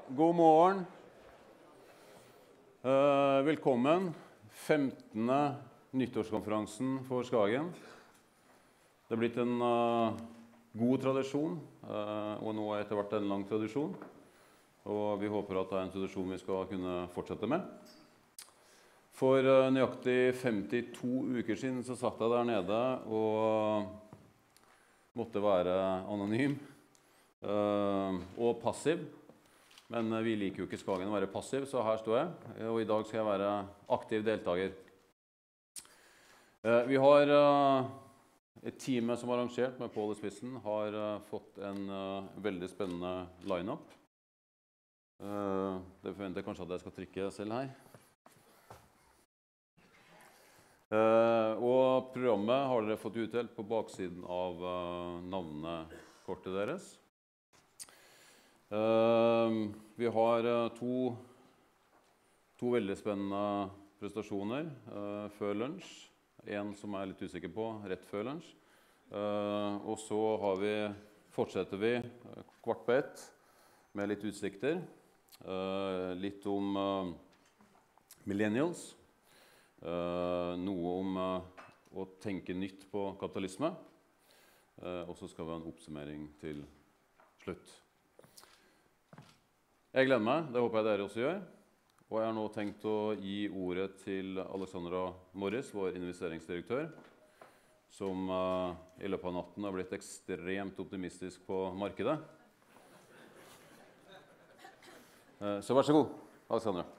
God morgen. Velkommen. 15. nyttårskonferansen for Skagen. Det har blitt en god tradisjon, og nå etter hvert en lang tradisjon. Og vi håper at det er en tradisjon vi skal kunne fortsette med. For nøyaktig 52 uker siden så satt jeg der nede og måtte være anonym og passiv. Men vi liker jo ikke Skagen å være passiv, så her står jeg. Og i dag skal jeg være aktiv deltaker. Vi har et team som er arrangert med Paul i spissen, har fått en veldig spennende line-up. Det forventer jeg kanskje at jeg skal trykke selv her. Og programmet har dere fått utdelt på baksiden av navnekortet deres. Vi har to veldig spennende prestasjoner før lunsj. En som jeg er litt usikker på, rett før lunsj. Og så fortsetter vi 1:15 med litt utsikter. Litt om millennials. Noe om å tenke nytt på kapitalisme. Og så skal vi ha en oppsummering til slutt. Jeg gleder meg, det håper jeg dere også gjør. Og jeg har nå tenkt å gi ordet til Alexandra Morris, vår investeringsdirektør, som i løpet av natten har blitt ekstremt optimistisk på markedet. Så vær så god, Alexandra.